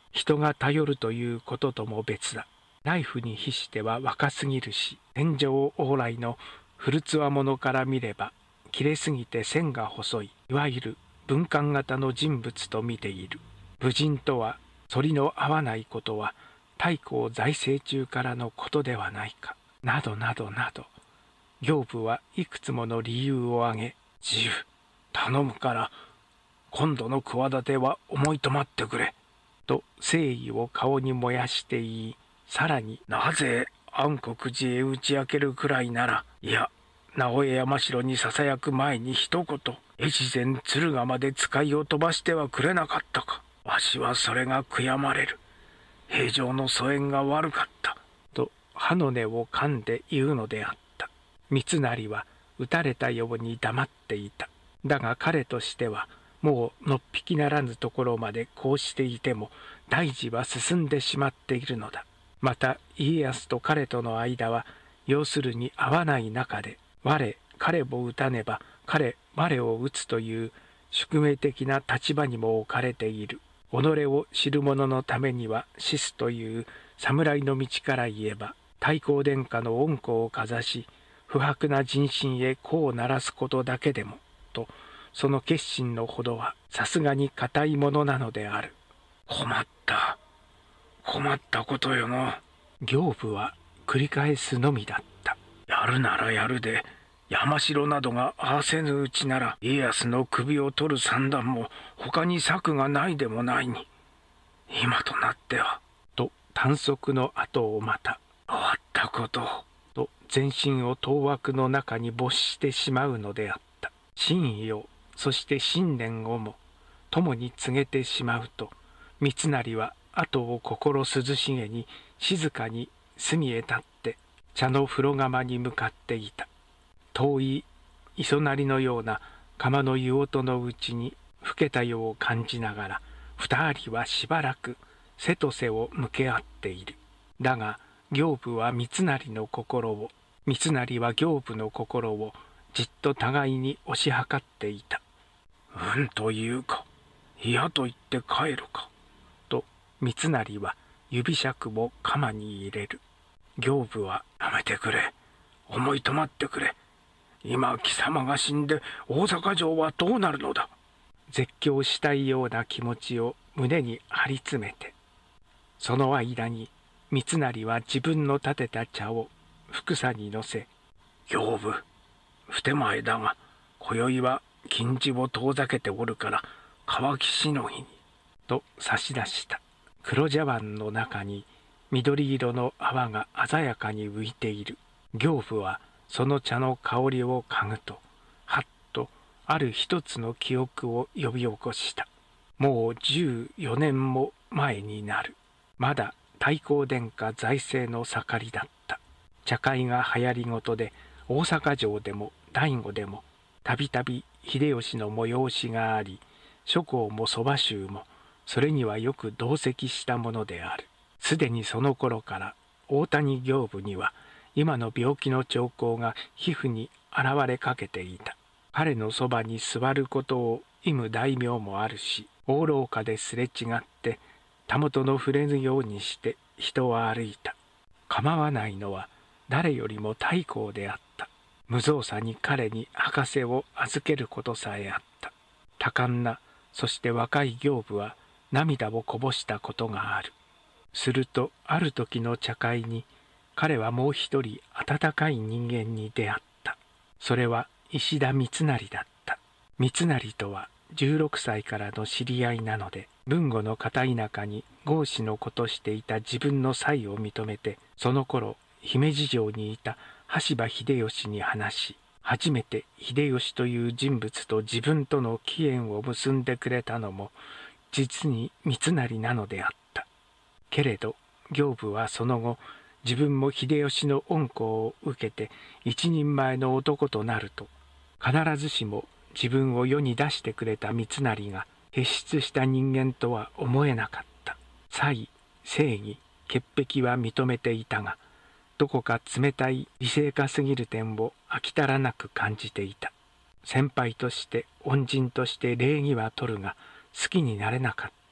人が頼るということとも別だ。ライフに比しては若すぎるし、天井往来の古つわものから見れば、切れすぎて線が細い、いわゆる文官型の人物と見ている。武人とは、反りの合わないことは、太閤在政中からのことではないか。などなどなど、刑部はいくつもの理由を挙げ、自由、頼むから、今度の企ては思い止まってくれ。と誠意を顔に燃やして言い、さらに、なぜ安国寺へ打ち明けるくらいなら、いや、直江山城にささやく前に一言、越前敦賀まで使いを飛ばしてはくれなかったか。わしはそれが悔やまれる。平常の疎遠が悪かった。と歯の根を噛んで言うのであった。三成は撃たれたように黙っていた。だが彼としては、もうのっぴきならぬところまでこうしていても、大事は進んでしまっているのだ。また家康と彼との間は、要するに合わない中で、我、彼を討たねば、彼、我を討つという宿命的な立場にも置かれている。己を知る者のためには死すという侍の道から言えば、太閤殿下の恩子をかざし、不白な人心へ功を鳴らすことだけでも、と、その決心のほどはさすがに固いものなのである。困った。困ったことよな。刑部は繰り返すのみだった。やるならやるで、山城などが合わせぬうちなら、家康の首を取る算段も他に策がないでもないに。今となっては。と短足の後をまた、終わったことを。と全身を当惑の中に没してしまうのであった。真意を、そして信念をも、共に告げてしまうと、三成は後を心涼しげに静かに隅へ立って茶の風呂釜に向かっていた。遠い磯鳴りのような釜の湯音のうちに更けたよう感じながら、二人はしばらく背と背を向け合っている。だが刑部は三成の心を、三成は刑部の心をじっと互いに押し量っていた。うんというか、嫌と言って帰るか。と三成は指尺を鎌に入れる。刑部は、やめてくれ。思い止まってくれ。今貴様が死んで大阪城はどうなるのだ。絶叫したいような気持ちを胸に張り詰めて、その間に三成は自分の立てた茶をふさに乗せ、刑部、不手前だが、今宵は金地を遠ざけておるから乾きしのぎに、と差し出した。黒茶碗の中に緑色の泡が鮮やかに浮いている。刑部はその茶の香りを嗅ぐと、はっとある一つの記憶を呼び起こした。もうじゅうよねんも前になる。まだ太閤殿下在政の盛りだった。茶会が流行りごとで、大阪城でも醍醐でもたびたび秀吉の催しがあり、諸公も蘇我衆もそれにはよく同席したものである。すでにその頃から大谷刑部には今の病気の兆候が皮膚に現れかけていた。彼のそばに座ることを忌む大名もあるし、大廊下ですれ違ってたもとの触れぬようにして人は歩いた。構わないのは誰よりも太閤であった。無造作に彼に博士を預けることさえあった。多感な、そして若い刑部は涙をこぼしたことがある。するとある時の茶会に彼はもう一人温かい人間に出会った。それは石田三成だった。三成とはじゅうろくさいからの知り合いなので、豊後の片田舎に合子の子としていた自分の才を認めて、その頃姫路城にいた羽柴秀吉に話し、初めて秀吉という人物と自分との機縁を結んでくれたのも実に三成なのであった。けれど刑部はその後、自分も秀吉の恩子を受けて一人前の男となると、必ずしも自分を世に出してくれた三成が傑出した人間とは思えなかった。才、正義、潔癖は認めていたが、どこか冷たい理性化すぎる点を飽き足らなく感じていた。先輩として恩人として礼儀は取るが好きになれなかった。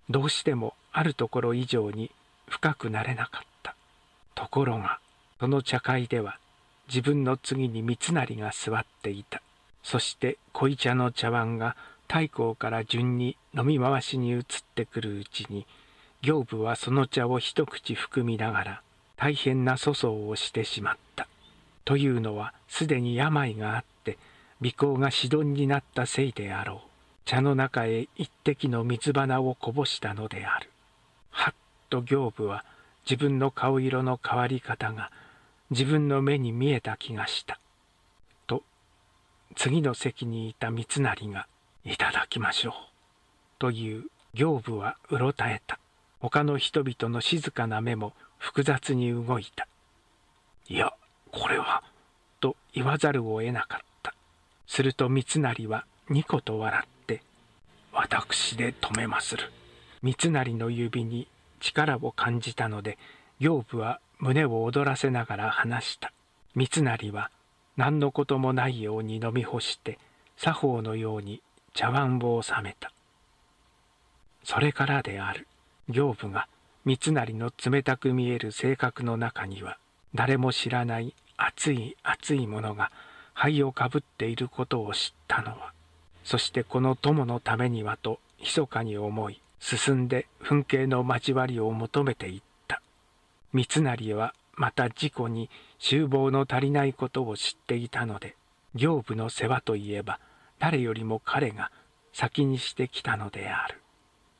どうしてもあるところ以上に深くなれなかった。ところがその茶会では自分の次に三成が座っていた。そして濃茶の茶碗が太閤から順に飲み回しに移ってくるうちに、刑部はその茶を一口含みながら大変な粗相をしてしまった。というのはすでに病があって鼻孔がしどんになったせいであろう。茶の中へ一滴の水花をこぼしたのである。はっと刑部は自分の顔色の変わり方が自分の目に見えた気がした。と次の席にいた三成が「いただきましょう」という。刑部はうろたえた。他の人々の静かな目も複雑に動いた。いや、これは、と言わざるを得なかった。すると三成はニコと笑って、私で止めまする。三成の指に力を感じたので、刑部は胸を躍らせながら話した。三成は何のこともないように飲み干して、作法のように茶碗を収めた。それからである。刑部が三成の冷たく見える性格の中には、誰も知らない熱い熱いものが灰をかぶっていることを知ったのは、そしてこの友のためにはと密かに思い、進んで憤慨の交わりを求めていった。三成はまた自己に衆望の足りないことを知っていたので、刑部の世話といえば誰よりも彼が先にしてきたのである。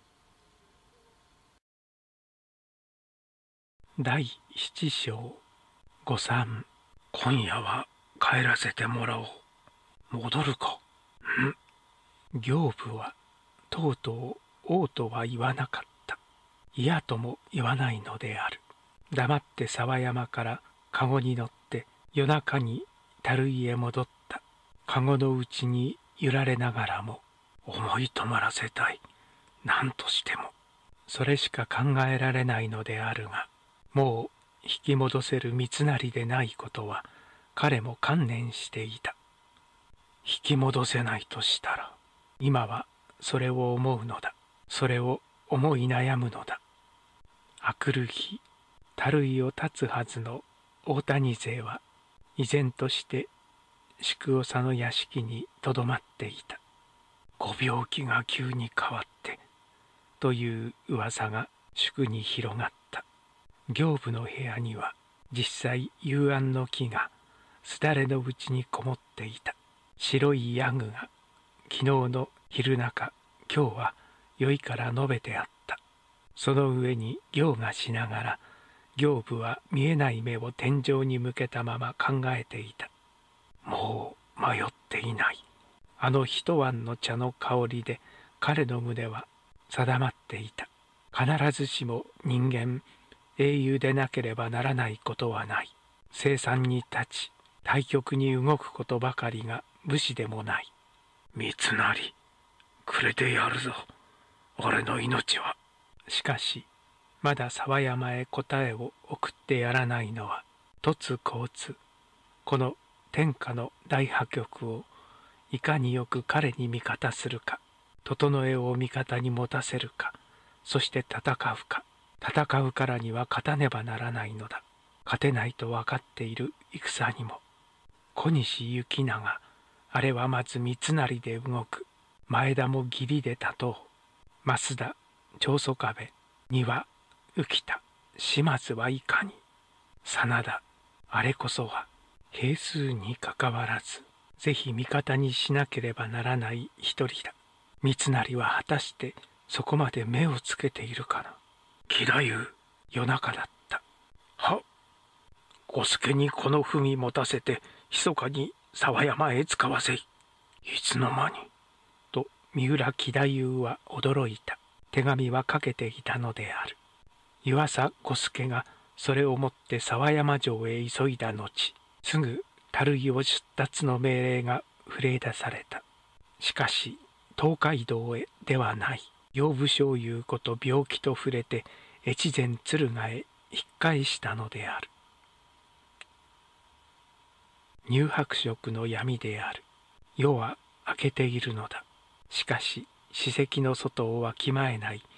だいなな章ご三。 今夜は帰らせてもらおう。戻るか。 ん刑部はとうとう王とは言わなかった。嫌とも言わないのである。黙って沢山から籠に乗って夜中に樽井へ戻った。籠のうちに揺られながらも、 思い止まらせたい。何としても。 それしか考えられないのであるが、もう引き戻せる三成でないことは彼も観念していた。 引き戻せないとしたら、 今はそれを思うのだ。それを思い悩むのだ。あくる日、樽井を立つはずの大谷勢は依然として宿長の屋敷にとどまっていた。 ご病気が急に変わってという噂が宿に広がった。刑部の部屋には実際幽庵の木がすだれのうちにこもっていた。白いヤグが昨日の昼中、今日は良いから述べてあった。その上に行がしながら、刑部は見えない目を天井に向けたまま考えていた。 もう迷っていない。 あの一碗の茶の香りで彼の胸は定まっていた。必ずしも人間英雄でなければならないことはない。生産に立ち対極に動くことばかりが武士でもない。 三成、くれてやるぞ、俺の命は。 しかしまだ沢山へ答えを送ってやらないのは突交通。この天下の大破局をいかによく彼に味方するか、整えを味方に持たせるか、そして戦うか。戦うからには勝たねばならないのだ。勝てないと分かっている戦にも。小西行長、あれはまず三成で動く。前田も義理で立とう。増田、長宗我部、丹羽、浮田、島津はいかに。真田、あれこそは兵数にかかわらず、ぜひ味方にしなければならない一人だ。三成は果たしてそこまで目をつけているかな。 義太夫、 夜中だった。 は、五助にこの文持たせて密かに沢山へ使わせい。いつの間に。 と三浦義太夫は驚いた。手紙はかけていたのである。湯浅五助がそれを持って沢山城へ急いだ後、すぐ樽井を出立の命令が触れ出された。しかし東海道へではない。養父少雄こと病気と触れて越前敦賀へ引っ返したのである。乳白色の闇である。夜は明けているのだ。しかし史跡の外をわきまえない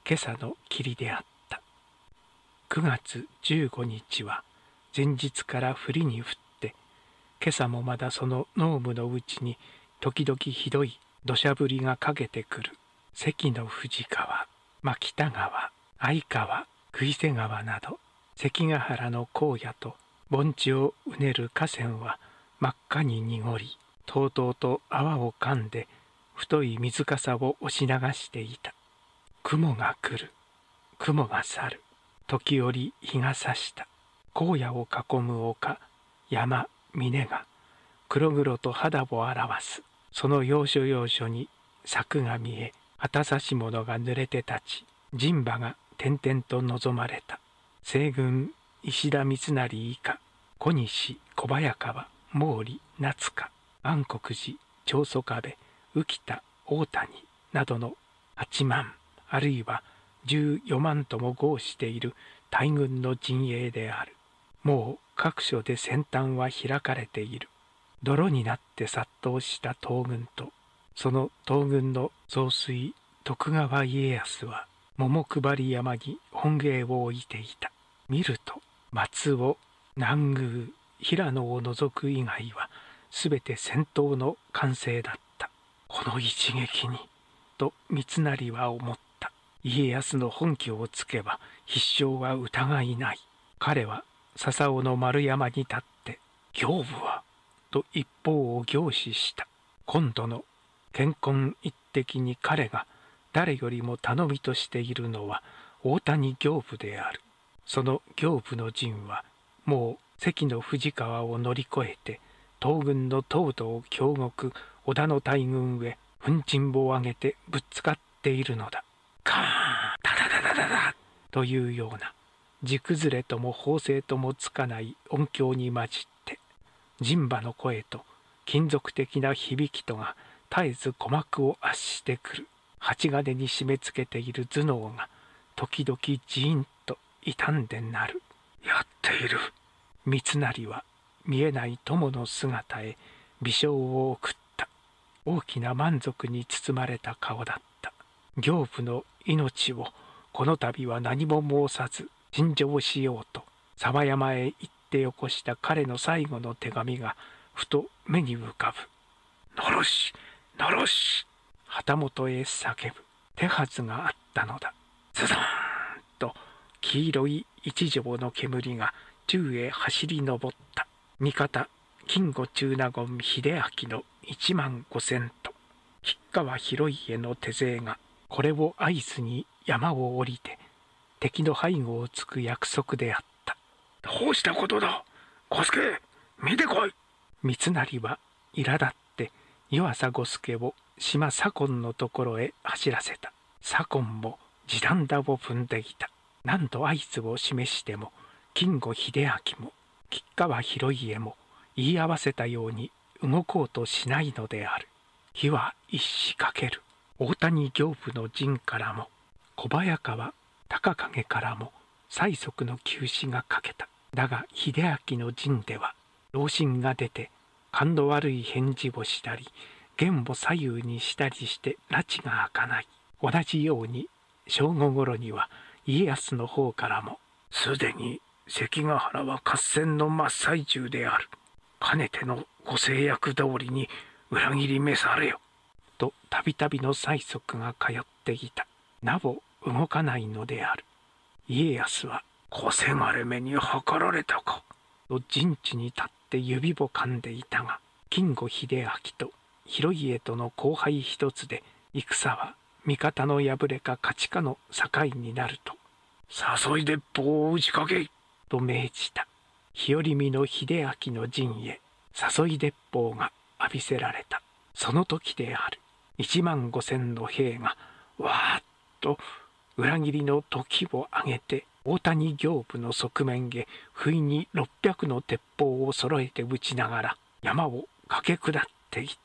今朝の霧であった。くがつじゅうごにちは前日から降りに降って、今朝もまだその濃霧のうちに時々ひどい土砂降りがかけてくる関の富士川、牧田川、相川、杭瀬川など関ヶ原の荒野と盆地をうねる河川は真っ赤に濁り、とうとうと泡を噛んで太い水かさを押し流していた。雲が来る、雲が去る、時折日が差した。荒野を囲む丘、山、峰が黒々と肌を表す。その要所要所に柵が見え、旗差し物が濡れて立ち、陣馬が点々と望まれた。西軍石田三成以下、小西小早川、毛利夏香、安国寺、長宗我部、浮田、大谷などのはちまん、あるいはじゅうよまんとも号している大軍の陣営である。もう各所で戦端は開かれている。泥になって殺到した東軍と、その東軍の総帥徳川家康は桃配山に本営を置いていた。見ると松尾、南宮、平野を除く以外はすべて戦闘の完成だった。この一撃にと三成は思った。家康の本拠をつけば必勝は疑いない。彼は笹尾の丸山に立って「行部は?」と一方を凝視した。今度の乾坤一擲に彼が誰よりも頼みとしているのは大谷行部である。その行部の陣はもう関の富士川を乗り越えて東軍の東堂京極織田の大軍へ奮陣を上げてぶっつかっているのだ。カーンダダダダダダというような地崩れとも砲声ともつかない音響に混じって陣馬の声と金属的な響きとが絶えず鼓膜を圧してくる。針金に締め付けている頭脳が時々ジーンと傷んでなる。やっている。三成は見えない友の姿へ微笑を送った。大きな満足に包まれた顔だった。行部の命をこの度は何も申さず陳情しようと沢山へ行ってよこした彼の最後の手紙がふと目に浮かぶ。のろしのろし、旗本へ叫ぶ手はずがあったのだ。ズドーンと黄色い一条の煙が宙へ走り上った。味方金吾中納言秀明の一万五千と吉川広家の手勢がこれを合図に山を降りて敵の背後をつく約束であった。どうしたことだ小助、見てこい。三成は苛立って湯浅五助を島左近のところへ走らせた。左近も地団打を踏んでいた。何度合図を示しても金吾秀明も吉川広家も言い合わせたように動こうとしないのである。火は一矢かける。大谷行部の陣からも小早川高影からも催促の急死がかけた。だが秀明の陣では老臣が出て勘の悪い返事をしたり弦を左右にしたりして拉致が開かない。同じように正午ごろには家康の方からもすでに関ヶ原は合戦の真っ最中である。かねてのご制約通りに裏切り召されよとたびたびの催促が通っていた。なお動かないのである。家康は小せがれめに図られたかと陣地に立って指を噛んでいたが、金吾秀明と広家との交配一つで戦は味方の敗れか勝ちかの境になると誘い鉄砲を打ちかけいと命じた。日和見の秀明の陣へ誘い鉄砲が浴びせられた。その時である。一万五千の兵がわーっと裏切りの時を上げて大谷行部の側面へ不意に六百の鉄砲を揃えて撃ちながら山を駆け下っていった。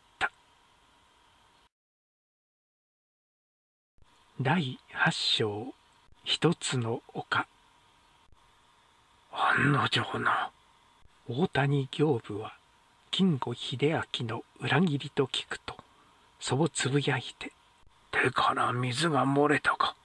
第八章一つの丘。案の定な。大谷行部は金吾秀明の裏切りと聞くとそうつぶやいて、手から水が漏れたか。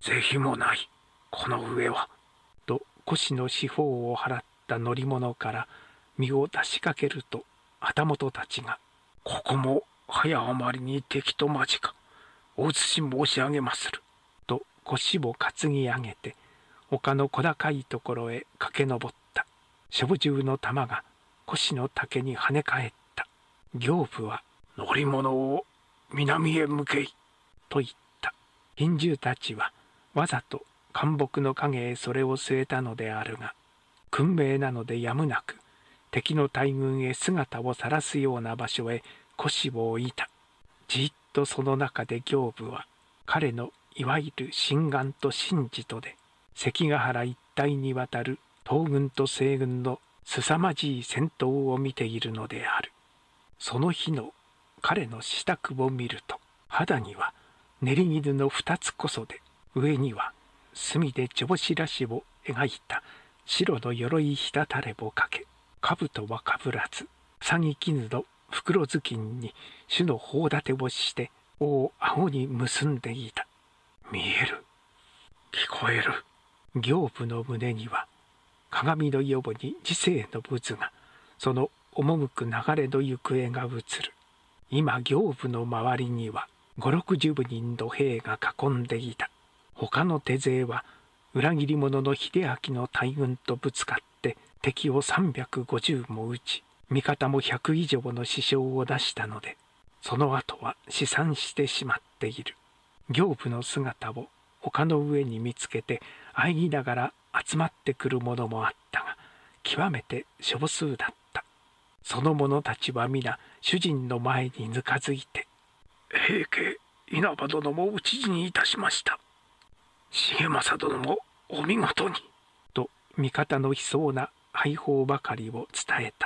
是非もない、この上は。 と腰の四方を払った乗り物から身を出しかけると、旗本たちが、 ここも早余りに敵と間近、お移し申し上げまする。 と腰を担ぎ上げて、丘の小高いところへ駆け上った。小銃の弾が腰の竹に跳ね返った。刑部は、 乗り物を南へ向けい、 と言った。賓従たちはわざと干木の影へそれを据えたのであるが、訓命なのでやむなく敵の大軍へ姿を晒すような場所へ腰を置いた。じっとその中で刑部は彼のいわゆる心眼と心地とで関ヶ原一帯にわたる東軍と西軍の凄まじい戦闘を見ているのである。その日の彼の支度を見ると、肌には練り絹の二つこそで、上には墨で帳柱を描いた白の鎧ひだたれをかけ、兜はかぶらず、さぎ絹の袋頭巾に種の頬立てをして尾を顎に結んでいた。 見える、聞こえる。 刑部の胸には鏡のように時世の渦が、その赴く流れの行方が映る。今刑部の周りには五六十人の兵が囲んでいた。他の手勢は裏切り者の秀明の大軍とぶつかって敵を三百五十も撃ち、味方も百以上の死傷を出したので、その後は死散してしまっている。刑部の姿を丘の上に見つけて喘ぎながら集まってくる者もあったが、極めて少数だった。その者たちは皆主人の前にぬかづいて、 平家稲葉殿も討ち死にいたしました。重政殿もお見事に。 と味方の悲壮な敗報ばかりを伝えた。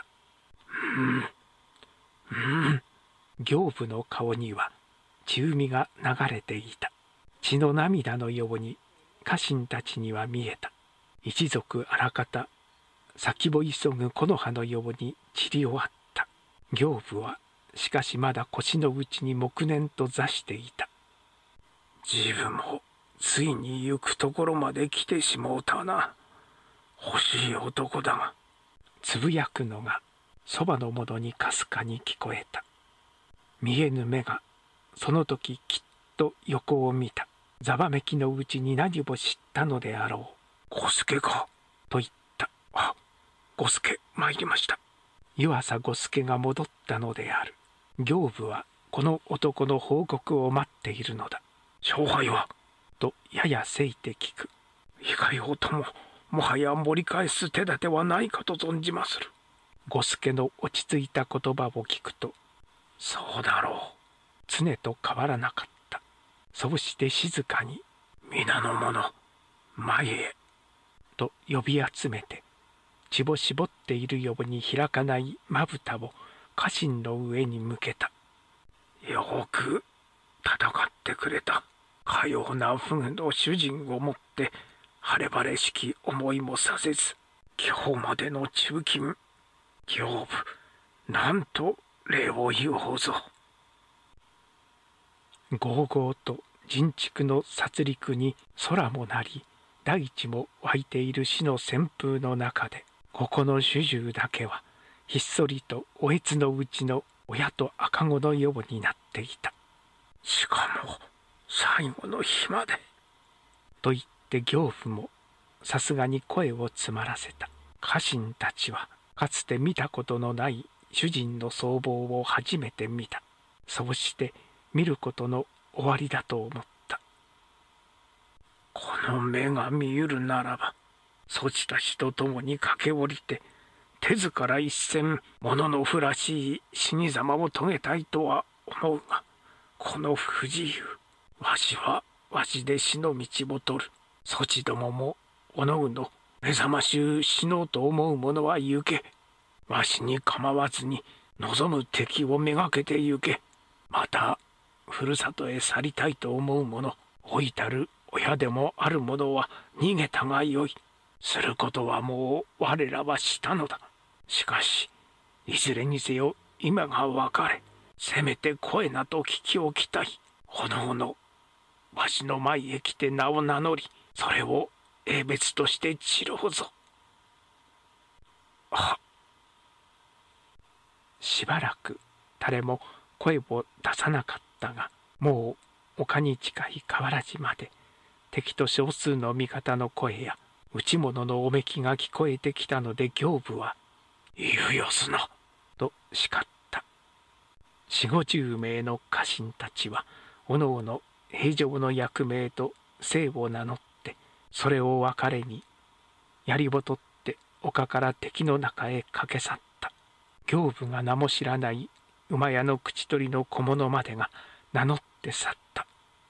うんうん。 刑部の顔には血海が流れていた。血の涙のように家臣たちには見えた。一族あらかた先を急ぐ木の葉のように散り終わった。刑部はしかしまだ腰の内に黙念と座していた。 自分もついに行くところまで来てしもうたな。欲しい男だが。 つぶやくのがそばの者にかすかに聞こえた。見えぬ目がその時きっと横を見た。ざわめきのうちに何を知ったのであろう。五助か。 と言った。 あ、五助参りました。 湯浅五助が戻ったのである。刑部はこの男の報告を待っているのだ。 勝敗はとややせいて聞く。 いかようとももはや盛り返す手立てはないかと存じまする。 五助の落ち着いた言葉を聞くと、 そうだろう。 常と変わらなかった。そうして静かに、 皆の者、前へ。 と呼び集めて、血を絞っているように開かないまぶたを家臣の上に向けた。 よく戦ってくれた。かような不遇の主人をもって晴れ晴れしき思いもさせず、今日までの忠勤、刑部、なんと礼を言おうぞ。 ごうごうと人畜の殺戮に空もなり、大地も湧いている死の旋風の中で、ここの主従だけはひっそりとおえつのうちの親と赤子のようになっていた。 しかも最後の日まで。 と言って刑部もさすがに声を詰まらせた。家臣たちはかつて見たことのない主人の僧帽を初めて見た。そうして見ることの終わりだと思った。 この目が見ゆるならば、そちたちと共に駆け下りて、手ずから一戦物のふらしい死に様を遂げたいとは思うが、この不自由、わしはわしで死の道を取る。そちどももおのおの目覚ましゅう死のうと思う者は行け。わしに構わずに望む敵をめがけて行け。またふるさとへ去りたいと思う者、老いたる親でもある者は逃げたがよい。することはもう我らはしたのだ。しかしいずれにせよ今が別れ、せめて声なと聞きおきたい。おのおのわしの前へ来て名を名乗り、それを英別として散ろうぞ。は。 しばらく誰も声を出さなかったが、もう丘に近い河原島で敵と少数の味方の声や内物のおめきが聞こえてきたので、刑部は 「言うよすな」 と叱った。四五十名の家臣たちはおのおの平常の役名と姓を名乗って、それを別れに槍を取って丘から敵の中へ駆け去った。刑部が名も知らない馬屋の口取りの小者までが名乗って去った。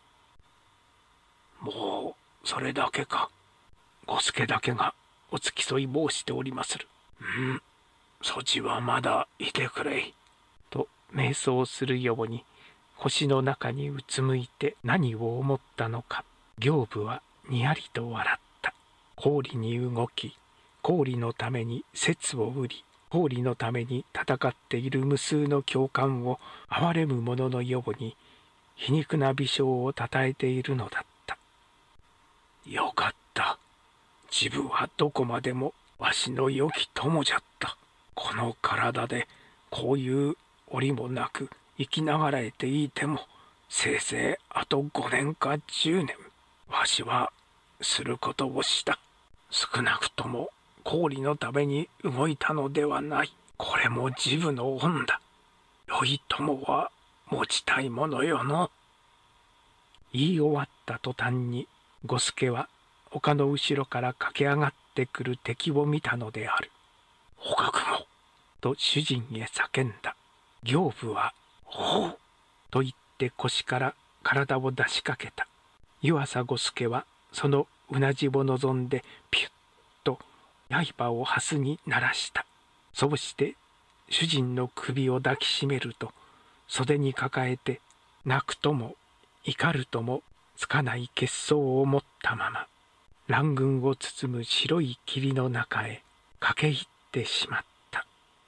もうそれだけか。五助だけがお付き添い申しておりまする。うん、そちはまだいてくれい。 と瞑想するように星の中にうつむいて何を思ったのか、刑部はにやりと笑った。氷に動き、氷のために節を売り、氷のために戦っている無数の教官を憐れむ者のように皮肉な微笑をたたえているのだった。 よかった。自分はどこまでもわしの良き友じゃった。この体でこういう折もなく生きながらえていても、せいぜいあとごねんかじゅうねん、わしはすることをした。少なくとも氷のために動いたのではない。これも自分の恩だ。良い友は持ちたいものよの。 言い終わった途端に五助は丘の後ろから駆け上がってくる敵を見たのである。 お覚悟と主人へ叫んだ。刑部はおうと言って腰から体を出しかけた。湯浅五助はそのうなじを望んでピュッと刃を蓮に鳴らした。そうして主人の首を抱きしめると、袖に抱えて泣くとも怒るともつかない血相を持ったまま、乱軍を包む白い霧の中へ駆け入ってしまった。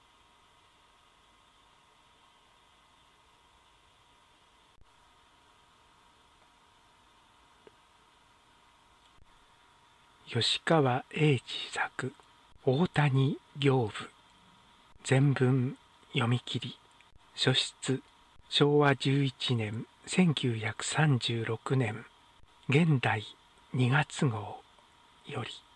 吉川英治作大谷刑部。全文読み切り。初出しょうわじゅういちねんせんきゅうひゃくさんじゅうろくねん現代にがつ号より。